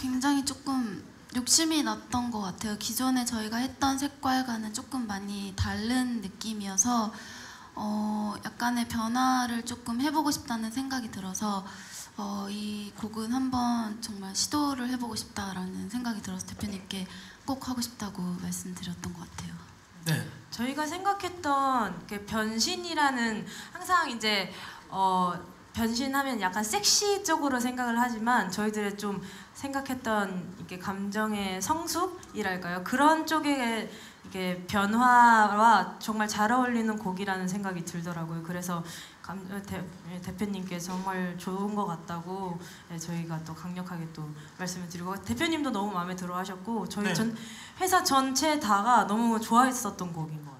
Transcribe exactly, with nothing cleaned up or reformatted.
굉장히 조금 욕심이 났던 것 같아요. 기존에 저희가 했던 색깔과는 조금 많이 다른 느낌이어서 어, 약간의 변화를 조금 해보고 싶다는 생각이 들어서 어, 이 곡은 한번 정말 시도를 해보고 싶다라는 생각이 들어서 대표님께 꼭 하고 싶다고 말씀드렸던 것 같아요. 네. 저희가 생각했던 그 변신이라는 항상 이제 어, 변신하면 약간 섹시 쪽으로 생각을 하지만 저희들의 좀 생각했던 이게 감정의 성숙이랄까요? 그런 쪽에 이게 변화와 정말 잘 어울리는 곡이라는 생각이 들더라고요. 그래서 감, 대, 대표님께 정말 좋은 것 같다고 저희가 또 강력하게 또 말씀을 드리고 대표님도 너무 마음에 들어 하셨고 저희 네. 전 회사 전체 다가 너무 좋아했었던 곡인 것 같아요.